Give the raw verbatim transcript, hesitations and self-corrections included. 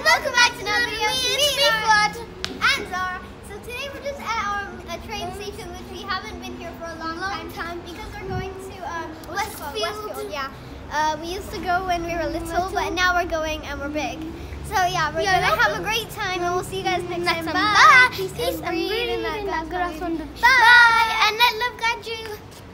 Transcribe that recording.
welcome back to another video. It's me, Fawad, and Zara. So today we're just at our uh, train station, which we haven't been here for a long, long time because we're going to um, Westfield. Westfield. Yeah. Uh, we used to go when we were little, little, but now we're going and we're big. So yeah, we're yeah, gonna have a great time, and we'll see you guys next, next time. time. Bye. Bye. Peace, Peace and breathe in that. Bye. And let love guide you.